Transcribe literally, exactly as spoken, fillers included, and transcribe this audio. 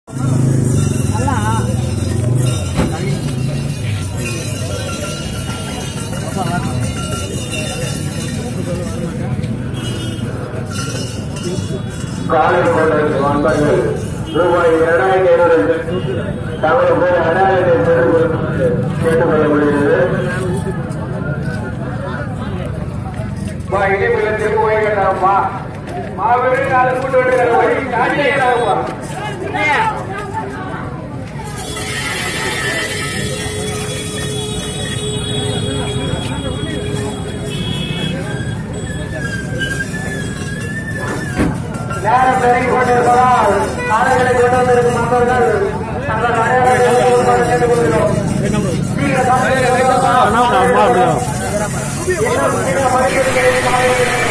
காலை கொண்ட நண்பர்கள் ரூபாய் இரண்டாயிரத்தி ஐநூறு தங்களை போல அடையாளத்தை கேட்டுக் கொள்ள முடிகிறது. இடைவெளிக்கு ஓய்வுமா மாபெரும் நாலு கூட்டு விடுகிற வழி காட்டியாகுமா நேரம் பெருகிக் கொண்டிருப்பதால் ஆடைகளை கொண்டு வந்திருக்கும் மக்கள்கள் தங்கள் அடையாளத்தை கேட்டுக் கொள்கிறோம். நீங்கள்